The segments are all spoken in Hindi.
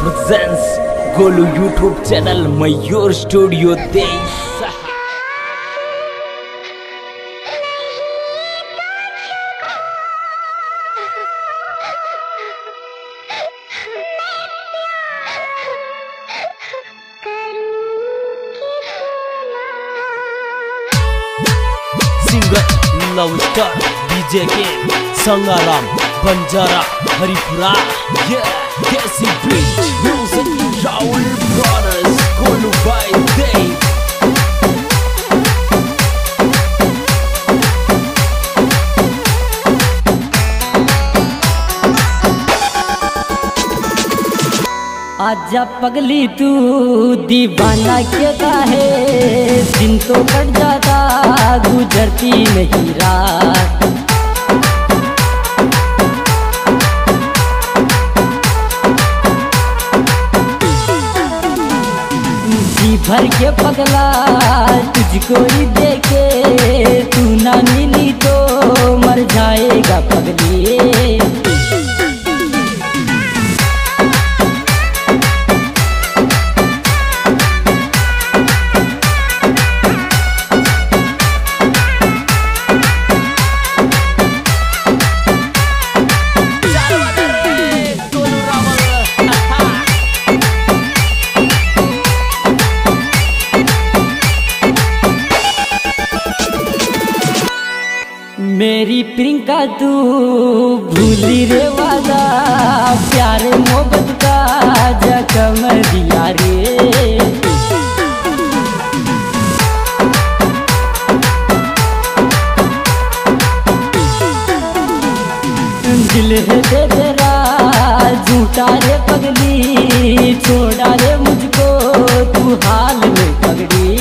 presents Golu YouTube channel Mayur studio देश। सिंगर लव स्टार डीजे के संगाराम बंजारा हरिपुरा कैसी बीच म्यूजिक राहुल ब्रदर्स गोलू भाई देव। आजा पगली तू दीवाना क्या है, दिन तो कट जाता गुजरती नहीं रात। जी भर के पगला तुझको ही देखे, तू ना मिली तो मर जाएगा पगली। मेरी प्रियंका तू भूली रे वादा, प्यार मोहब्बत का जख्म दिया रे। दिल है दे तेरा झूठा रे पगली, छोड़ा रे मुझको तू हाल में पगड़ी।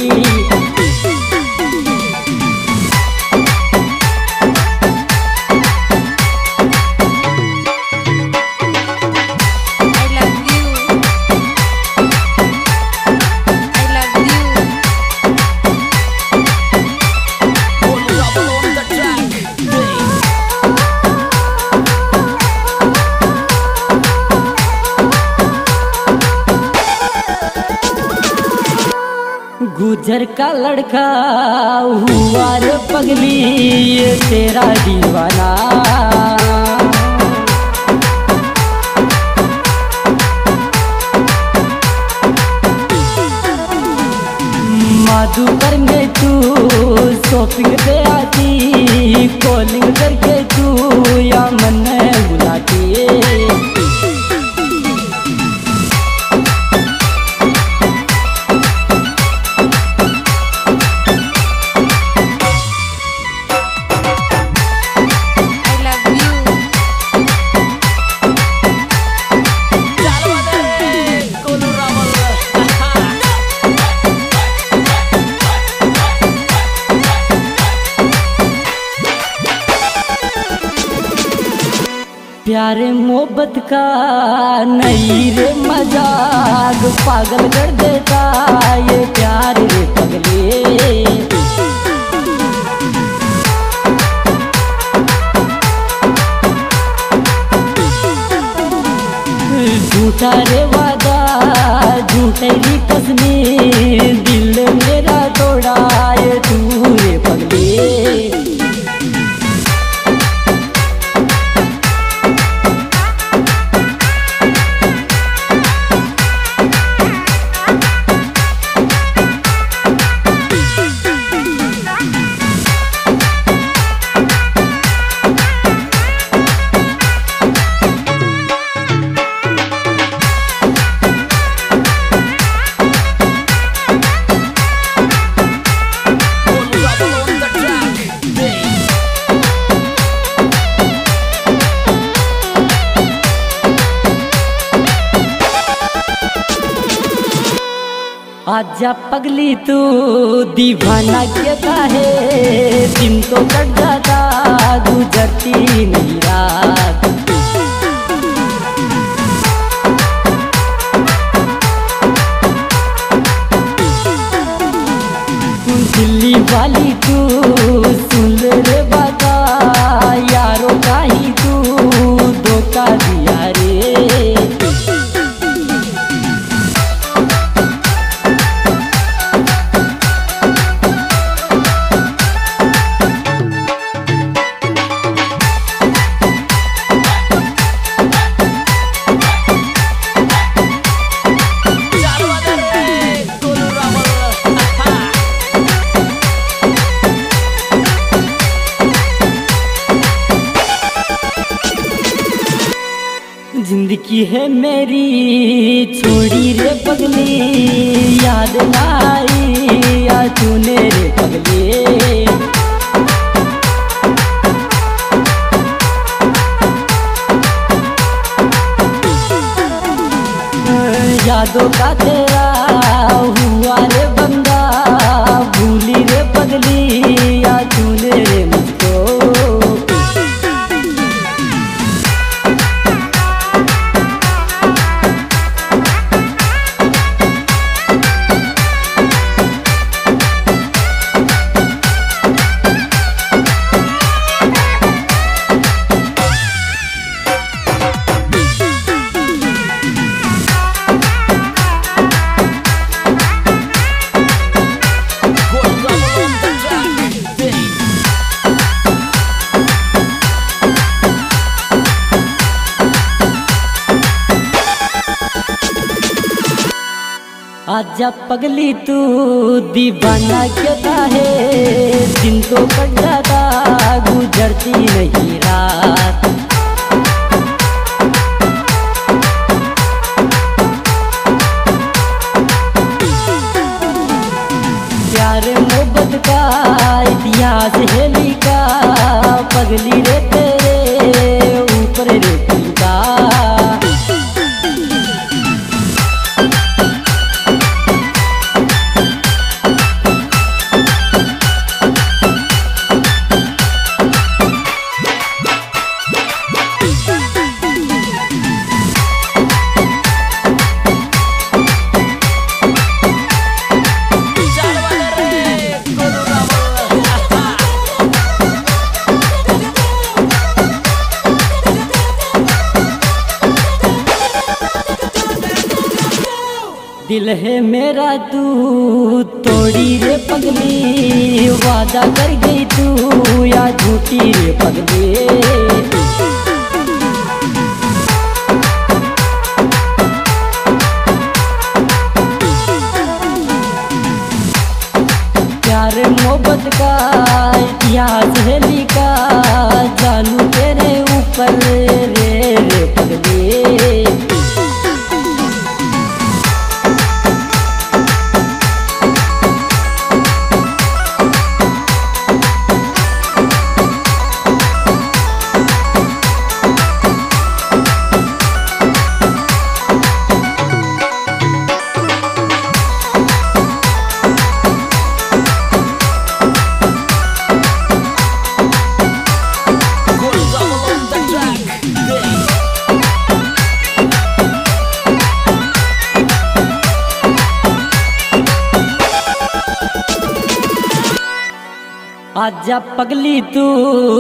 गुजर का लड़का हुआ रे पगली, ये तेरा दीवाना। मधुकर में तू शॉपिंग पे आती, कॉलिंग करके तू या मन बुलाती। प्यारे मोहब्बत का नहीं रे मजाक, पागल कर देता ये प्यार रे पगले। झूठा रे वादा झूठे री कसमी, दिल मेरा तोड़ा ये तू रे पगले। आजा पगली तू दीवाना क्या है, दिन तो कट जाता गुजरती नहीं रात। दिल्ली वाली तू सुन रे बाता, यारों का ही तू धोखा दिया रे। की है मेरी छोड़ी रे पगली, याद ना आई या तूने रे पगली। यादों का तेरा हुआ रे बंदा, भूली रे पगली या तूने रे मुझको। आजा पगली तू दीवाना क्यों है, दिन तो कट जाता गुजरती नहीं रात। प्यार मोहब्बत का इतिहास है लिखा, पगली रे तेरे ऊपर रे का। दिल है मेरा तू तोड़ी रे पगली, वादा कर गई तू या झूठी रे पगली। प्यार मोहब्बत का इतिहास है लिखा, जानू तेरे ऊपर रे रे पगली। आजा पगली तू